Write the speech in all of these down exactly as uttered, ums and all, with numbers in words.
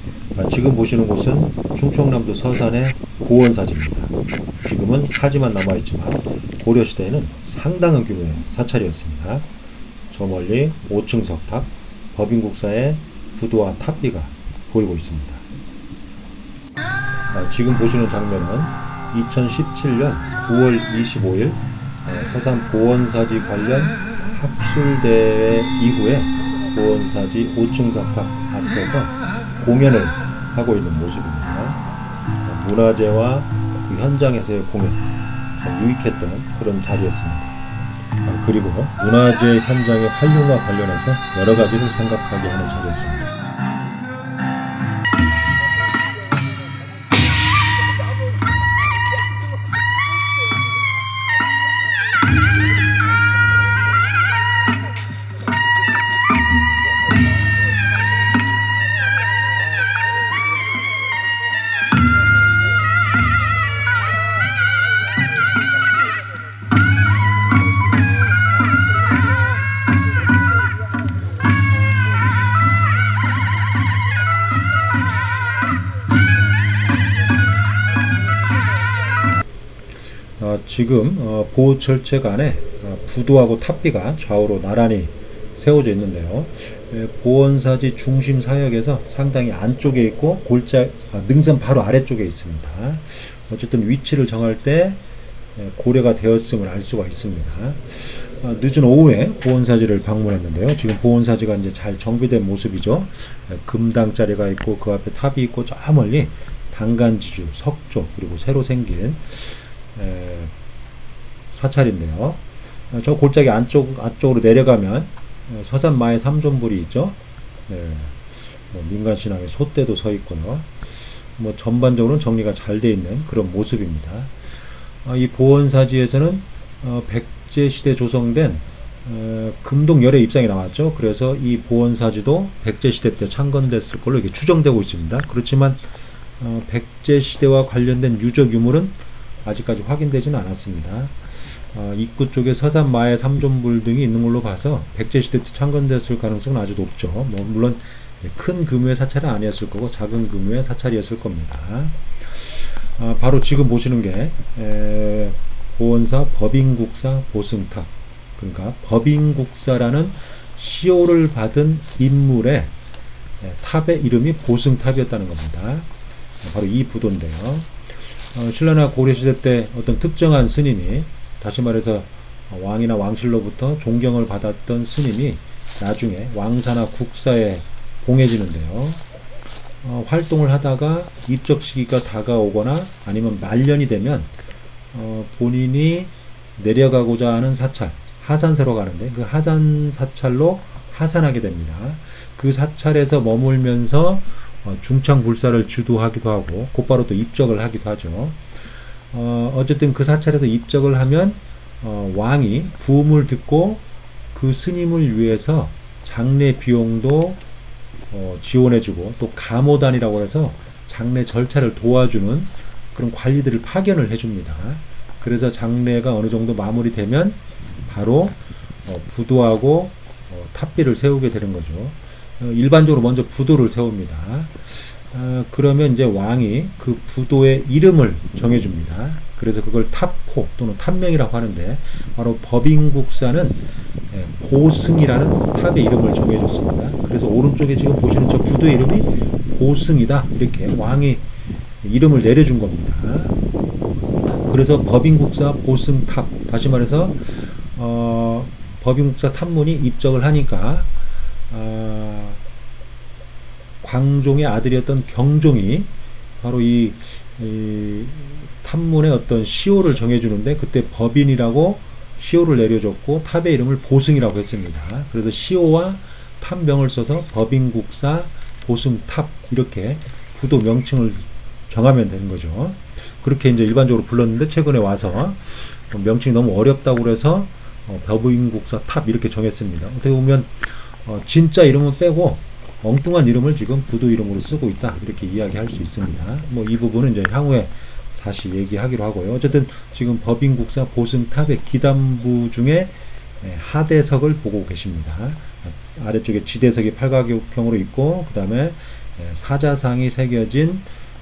아, 지금 보시는 곳은 충청남도 서산의 보원사지입니다. 지금은 사지만 남아있지만 고려시대에는 상당한 규모의 사찰이었습니다. 저 멀리 오 층 석탑, 법인국사의 부도와 탑비가 보이고 있습니다. 아, 지금 보시는 장면은 이천십칠 년 구월 이십오일 아, 서산 보원사지 관련 학술대회 이후에 보원사지 오 층 석탑 앞에서 공연을 하고 있는 모습입니다. 문화재와 그 현장에서의 공연, 참 유익했던 그런 자리였습니다. 아, 그리고 문화재 현장의 활용과 관련해서 여러 가지를 생각하게 하는 자리였습니다. 어, 지금 어, 보호철책 안에 어, 부도하고 탑비가 좌우로 나란히 세워져 있는데요. 예, 보원사지 중심 사역에서 상당히 안쪽에 있고 골짜 아, 능선 바로 아래쪽에 있습니다. 어쨌든 위치를 정할 때 예, 고려가 되었음을 알 수가 있습니다. 어, 늦은 오후에 보원사지를 방문했는데요. 지금 보원사지가 이제 잘 정비된 모습이죠. 예, 금당자리가 있고 그 앞에 탑이 있고 저 멀리 당간지주, 석조 그리고 새로 생긴 에, 사찰인데요. 어, 저 골짜기 안쪽, 안쪽으로 내려가면 어, 서산마의 삼존불이 있죠. 네, 뭐 민간신앙의 솥대도 서 있고요. 뭐 전반적으로는 정리가 잘 되어 있는 그런 모습입니다. 어, 이 보원사지에서는 어, 백제시대 조성된 어, 금동열의 입상이 나왔죠. 그래서 이 보원사지도 백제시대 때 창건됐을 걸로 이렇게 추정되고 있습니다. 그렇지만 어, 백제시대와 관련된 유적 유물은 아직까지 확인되지는 않았습니다. 어, 입구 쪽에 서산마의 삼존불 등이 있는 걸로 봐서 백제시대 때 창건됐을 가능성은 아주 높죠. 뭐 물론 큰 규모의 사찰은 아니었을 거고 작은 규모의 사찰이었을 겁니다. 어, 바로 지금 보시는 게 에, 보원사 법인국사 보승탑, 그러니까 법인국사라는 시호를 받은 인물의 에, 탑의 이름이 보승탑이었다는 겁니다. 바로 이 부도인데요. 어, 신라나 고려시대 때 어떤 특정한 스님이, 다시 말해서 왕이나 왕실로부터 존경을 받았던 스님이 나중에 왕사나 국사에 봉해지는데요. 어, 활동을 하다가 입적 시기가 다가오거나 아니면 말년이 되면 어, 본인이 내려가고자 하는 사찰, 하산사로 가는데 그 하산 사찰로 하산하게 됩니다. 그 사찰에서 머물면서 어, 중창불사를 주도하기도 하고 곧바로 또 입적을 하기도 하죠. 어, 어쨌든 그 사찰에서 입적을 하면 어, 왕이 부음을 듣고 그 스님을 위해서 장례 비용도 어, 지원해주고 또 가모단이라고 해서 장례 절차를 도와주는 그런 관리들을 파견을 해줍니다. 그래서 장례가 어느 정도 마무리되면 바로 어, 부도하고 어, 탑비를 세우게 되는 거죠. 일반적으로 먼저 부도를 세웁니다. 어, 그러면 이제 왕이 그 부도의 이름을 정해줍니다. 그래서 그걸 탑호 또는 탑명이라고 하는데 바로 법인국사는 보승이라는 탑의 이름을 정해줬습니다. 그래서 오른쪽에 지금 보시는 저 부도의 이름이 보승이다, 이렇게 왕이 이름을 내려준 겁니다. 그래서 법인국사 보승탑, 다시 말해서 어, 법인국사 탑문이 입적을 하니까 어, 광종의 아들이었던 경종이 바로 이, 이 탑문의 어떤 시호를 정해주는데 그때 법인이라고 시호를 내려줬고 탑의 이름을 보승이라고 했습니다. 그래서 시호와 탑명을 써서 법인국사 보승탑 이렇게 부도 명칭을 정하면 되는 거죠. 그렇게 이제 일반적으로 불렀는데 최근에 와서 명칭이 너무 어렵다고 그래서 법인국사 탑 이렇게 정했습니다. 어떻게 보면 어, 진짜 이름은 빼고 엉뚱한 이름을 지금 부도 이름으로 쓰고 있다, 이렇게 이야기할 수 있습니다. 뭐 이 부분은 이제 향후에 다시 얘기하기로 하고요. 어쨌든 지금 법인국사 보승탑의 기단부 중에 하대석을 보고 계십니다. 아래쪽에 지대석이 팔각형으로 있고 그 다음에 사자상이 새겨진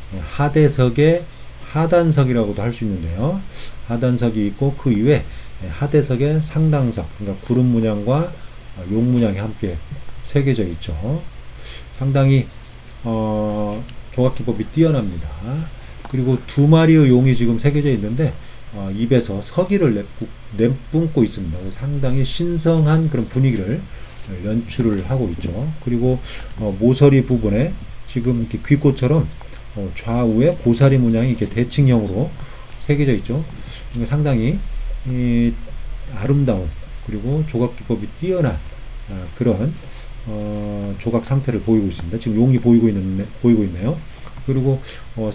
하대석의 하단석이라고도 할 수 있는데요. 하단석이 있고 그 이외에 하대석의 상당석, 그러니까 구름 문양과 용 문양이 함께 새겨져 있죠. 상당히 어, 조각기법이 뛰어납니다. 그리고 두 마리의 용이 지금 새겨져 있는데 어, 입에서 서기를 내뿜고 있습니다. 상당히 신성한 그런 분위기를 연출을 하고 있죠. 그리고 어, 모서리 부분에 지금 이렇게 귀꽃처럼 어, 좌우에 고사리 문양이 이렇게 대칭형으로 새겨져 있죠. 그러니까 상당히 이, 아름다운 그리고 조각 기법이 뛰어난 아, 그런 어, 조각 상태를 보이고 있습니다. 지금 용이 보이고 있는 보이고 있네요. 그리고 어,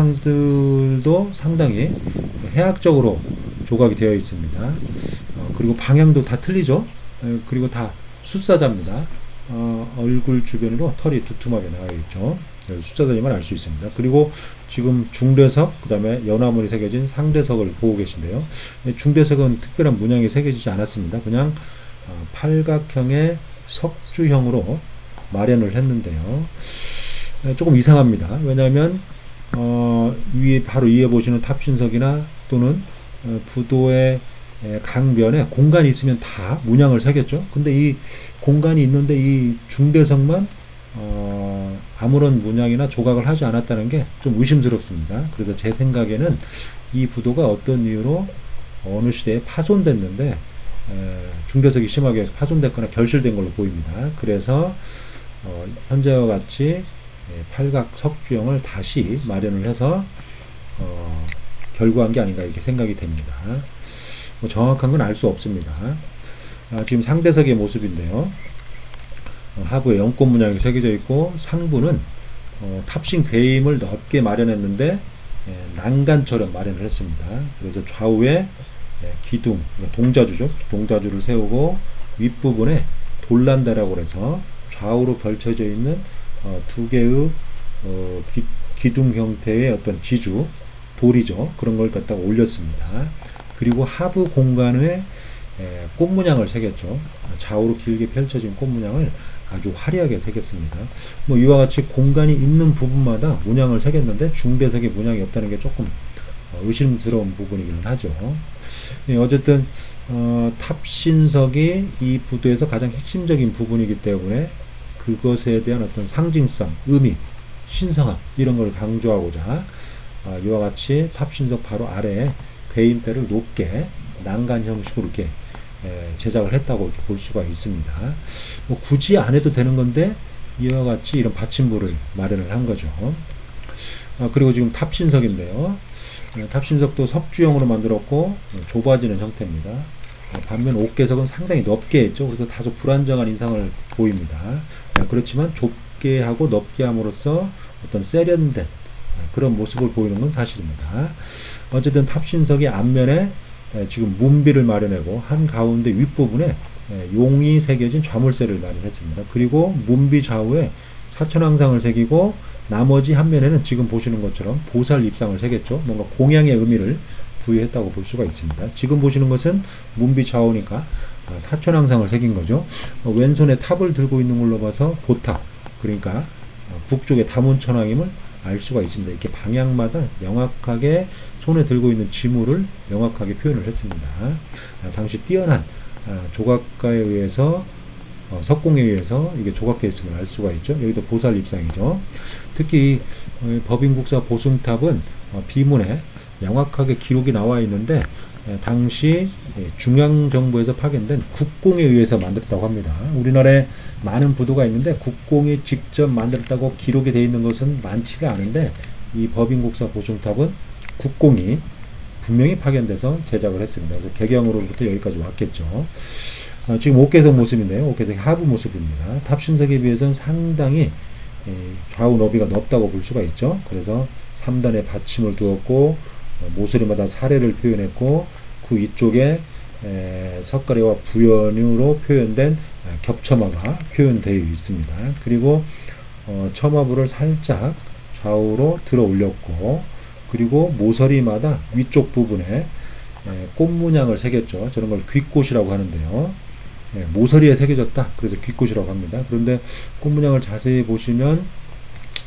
사자상들도 상당히 해학적으로 조각이 되어 있습니다. 어, 그리고 방향도 다 틀리죠. 에, 그리고 다 숫사자입니다. 어, 얼굴 주변으로 털이 두툼하게 나와 있죠. 숫자들이만 알 수 있습니다. 그리고 지금 중대석, 그 다음에 연화문이 새겨진 상대석을 보고 계신데요. 중대석은 특별한 문양이 새겨지지 않았습니다. 그냥 어, 팔각형의 석주형으로 마련을 했는데요. 조금 이상합니다. 왜냐하면 어, 위에 바로 위에 보시는 탑신석이나 또는 어, 부도의 강변에 공간이 있으면 다 문양을 새겼죠. 근데 이 공간이 있는데 이 중대석만 어, 아무런 문양이나 조각을 하지 않았다는 게 좀 의심스럽습니다. 그래서 제 생각에는 이 부도가 어떤 이유로 어느 시대에 파손됐는데 에, 중대석이 심하게 파손됐거나 결실된 걸로 보입니다. 그래서 어, 현재와 같이 팔각 석주형을 다시 마련을 해서 어, 결구한 게 아닌가 이렇게 생각이 됩니다. 뭐 정확한 건 알 수 없습니다. 아, 지금 상대석의 모습인데요. 어, 하부에 연꽃 문양이 새겨져 있고 상부는 어, 탑신 괴임을 넓게 마련했는데 예, 난간처럼 마련을 했습니다. 그래서 좌우에 예, 기둥, 동자주죠. 동자주를 세우고 윗부분에 돌란다라고 해서 좌우로 걸쳐져 있는 어, 두 개의 어, 기, 기둥 형태의 어떤 지주, 돌이죠. 그런 걸 갖다가 올렸습니다. 그리고 하부 공간에 에, 꽃 문양을 새겼죠. 좌우로 길게 펼쳐진 꽃 문양을 아주 화려하게 새겼습니다. 뭐 이와 같이 공간이 있는 부분마다 문양을 새겼는데 중대석에 문양이 없다는 게 조금 어, 의심스러운 부분이기는 하죠. 예, 어쨌든 어, 탑신석이 이 부두에서 가장 핵심적인 부분이기 때문에 그것에 대한 어떤 상징성, 의미, 신성함 이런 걸 강조하고자 어, 이와 같이 탑신석 바로 아래에 괴임대를 높게 난간 형식으로 이렇게 에, 제작을 했다고 이렇게 볼 수가 있습니다. 뭐 굳이 안 해도 되는 건데 이와 같이 이런 받침부를 마련을 한 거죠. 어, 그리고 지금 탑신석인데요. 어, 탑신석도 석주형으로 만들었고 어, 좁아지는 형태입니다. 어, 반면 옥계석은 상당히 넓게 했죠. 그래서 다소 불안정한 인상을 보입니다. 어, 그렇지만 좁게 하고 넓게 함으로써 어떤 세련된 어, 그런 모습을 보이는 건 사실입니다. 어쨌든 탑신석의 앞면에 에, 지금 문비를 마련하고 한가운데 윗부분에 에, 용이 새겨진 좌물쇠를 마련했습니다. 그리고 문비 좌우에 사천왕상을 새기고 나머지 한 면에는 지금 보시는 것처럼 보살 입상을 새겼죠. 뭔가 공양의 의미를 부여했다고 볼 수가 있습니다. 지금 보시는 것은 문비 좌우니까 아, 사천왕상을 새긴 거죠. 어, 왼손에 탑을 들고 있는 걸로 봐서 보탑, 그러니까 어, 북쪽의 다문천왕임을 알 수가 있습니다. 이렇게 방향마다 명확하게 손에 들고 있는 지물을 명확하게 표현을 했습니다. 아, 당시 뛰어난 아, 조각가에 의해서 어, 석공에 의해서 이게 조각되어 있음을 알 수가 있죠. 여기도 보살 입상이죠. 특히 어, 법인국사 보승탑은 어, 비문에 명확하게 기록이 나와 있는데 에, 당시 예, 중앙정부에서 파견된 국공에 의해서 만들었다고 합니다. 우리나라에 많은 부두가 있는데 국공이 직접 만들었다고 기록이 되어 있는 것은 많지가 않은데 이 법인국사 보승탑은 국공이 분명히 파견돼서 제작을 했습니다. 그래서 개경으로부터 여기까지 왔겠죠. 어, 지금 옥계석 모습인데요. 옥계석 하부 모습입니다. 탑신석에 비해서는 상당히 예, 좌우 너비가 넓다고 볼 수가 있죠. 그래서 삼 단에 받침을 두었고 어, 모서리마다 사례를 표현했고 그 위쪽에 에, 석가래와 부연으로 표현된 에, 겹처마가 표현되어 있습니다. 그리고 어, 처마부를 살짝 좌우로 들어 올렸고 그리고 모서리마다 위쪽 부분에 에, 꽃 문양을 새겼죠. 저런 걸 귀꽃이라고 하는데요. 예, 모서리에 새겨졌다. 그래서 귀꽃이라고 합니다. 그런데 꽃 문양을 자세히 보시면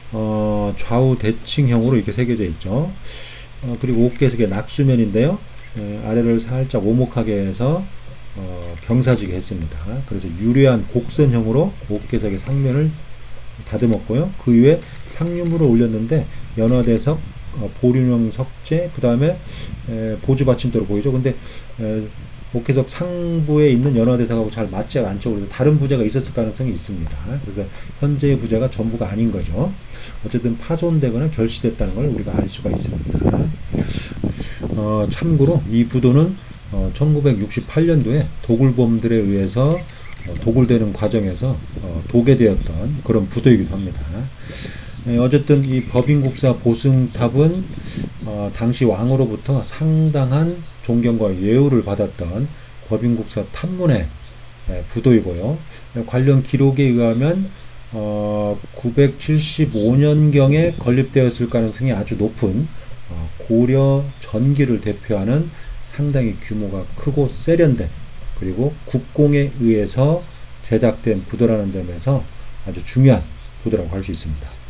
어, 좌우 대칭형으로 이렇게 새겨져 있죠. 어, 그리고 옥계석의 낙수면인데요. 에, 아래를 살짝 오목하게 해서 어, 경사지게 했습니다. 그래서 유려한 곡선형으로 옥계석의 상면을 다듬었고요. 그 위에 상륨으로 올렸는데 연화대석, 어, 보륜형 석재, 그 다음에 보조 받침대로 보이죠. 근데 에, 옥계석 상부에 있는 연화대석하고 잘 맞지 않죠. 그래서 다른 부재가 있었을 가능성이 있습니다. 그래서 현재의 부재가 전부가 아닌 거죠. 어쨌든 파손되거나 결시됐다는 걸 우리가 알 수가 있습니다. 어, 참고로 이 부도는 어, 천구백육십팔 년도에 도굴범들에 의해서 어, 도굴되는 과정에서 어, 도개되었던 그런 부도이기도 합니다. 예, 어쨌든 이 법인국사 보승탑은 어, 당시 왕으로부터 상당한 존경과 예우를 받았던 법인국사 탑문의 예, 부도이고요. 관련 기록에 의하면 어, 구백칠십오 년경에 건립되었을 가능성이 아주 높은 어, 고려 전기를 대표하는 상당히 규모가 크고 세련된, 그리고 국공에 의해서 제작된 부도라는 점에서 아주 중요한 부도라고 할 수 있습니다.